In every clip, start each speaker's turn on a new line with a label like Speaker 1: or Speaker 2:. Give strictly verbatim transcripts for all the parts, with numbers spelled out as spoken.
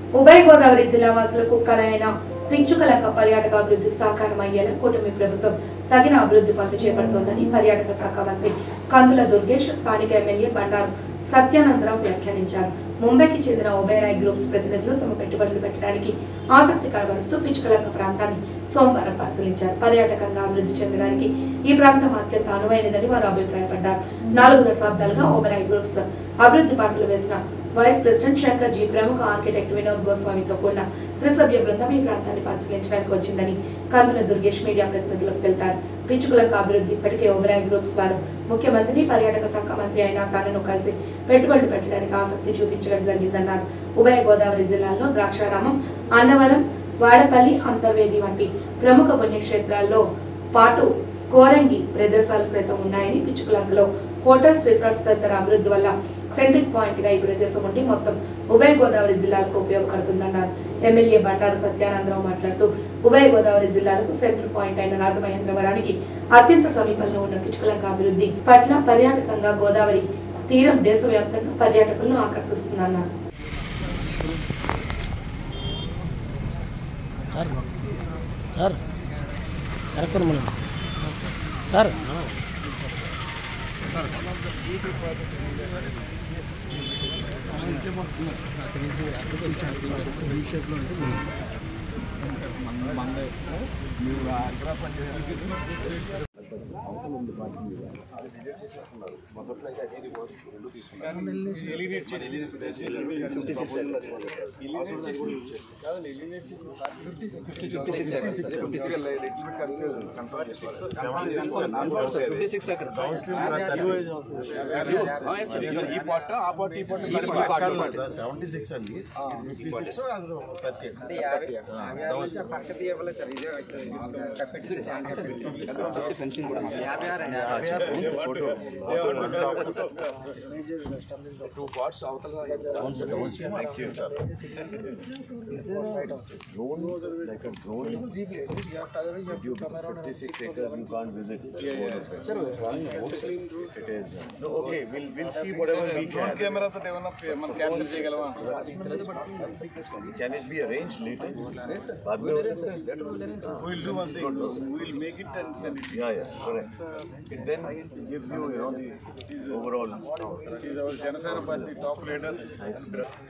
Speaker 1: ఉభయ గోదావరి జిల్లా వాసులకు కలైన పిచ్చుకలంక పర్యాటక అభివృద్ధి సాకారం అయ్యేలా కూటమి ప్రభుత్వం తగిన అభివృద్ధి పనులు చేపడుతోందని పర్యాటక శాఖ మంత్రి కందుల దుర్గేష్ స్థానిక ఎమ్మెల్యే బండారు సత్యానందరావు వ్యాఖ్యానించారు. ముంబైకి చెందిన ఒబెరాయ్ గ్రూప్స్ ప్రతినిధులు తమ పెట్టుబడులు పెట్టడానికి ఆసక్తి కనబరుస్తూ పిచ్చుకలంక ప్రాంతాన్ని సోమవారం పరిశీలించారు. పర్యాటకంగా అభివృద్ధి చెందడానికి ఈ ప్రాంతం అత్యంత అనువైనదని వారు అభిప్రాయపడ్డారు. నాలుగు దశాబ్దాలుగా ఒబెరాయ్ గ్రూప్స్ అభివృద్ధి బాటలు వేసిన వైస్ ప్రెసిడెంట్ శంకర్ జీ ప్రముఖ ఆర్కిటెక్ట్ వినోద్ గోస్వామితో కూడిన త్రిసభ్య బృందం ఈ ప్రాంతాన్ని పరిశీలించడానికి వచ్చిందని కందుల దుర్గేష్ మీడియా ప్రతినిధులకు తెలిపారు. పిచ్చుకలంక అభివృద్ధి ఇప్పటికే ఒబెరాయ్ గ్రూప్స్ వారు ముఖ్యమంత్రిని పర్యాటక శాఖ మంత్రి అయిన తనను కలిసి పెట్టుబడులు పెట్టడానికి ఆసక్తి చూపించడం జరిగిందన్నారు. ఉభయ గోదావరి జిల్లాల్లో ద్రాక్షారామం, అన్నవరం, వాడపల్లి, అంతర్వేది వంటి ప్రముఖ పుణ్యక్షేత్రాల్లో పాటు కోరంగి ప్రదేశాలు సైతం ఉన్నాయని, పిచ్చుకలంకలో హోటల్స్, రిసార్ట్స్ తదితర అభివృద్ధి వల్ల సెంట్రిక్ పాయింట్ గా ఈ ప్రదేశం ఉండి మొత్తం ఉభయ గోదావరి జిల్లాలకు ఉపయోగపడుతుందన్నారు. ఎమ్మెల్యే బండారు సత్యానందరావు మాట్లాడుతూ ఉభయ గోదావరి జిల్లాలకు సెంట్రల్ పాయింట్ అయిన రాజమహేంద్రవరానికి అత్యంత సమీపంలో ఉన్న పిచ్చుకలంక అభివృద్ధి పట్ల పర్యాటకంగా గోదావరి తీరం దేశవ్యాప్తంగా పర్యాటకులను ఆకర్షిస్తుందన్నారు.
Speaker 2: Two parts out of the next year, sir. Is there a drone, like a drone? You fifty-six acres you can't visit. Yeah, yeah. Sir, if it is. No, okay, we'll we'll see whatever we can. Drone camera to develop, man capture cheyagalama. Can it be arranged later? We will do one thing. We will make it and send it. Yeah, yes, correct. It then gives you, you know, the overall. It is our Janasena Party top leader. Nice.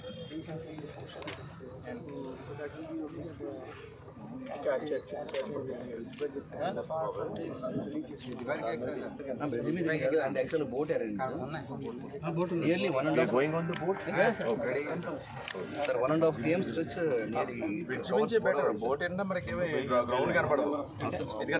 Speaker 3: And actually boat arranged. Nearly one and a half.
Speaker 2: Going on the boat?
Speaker 3: Yes. Okay. Sir, one and a half km stretch nearly.
Speaker 2: Which means better. Boat end, ground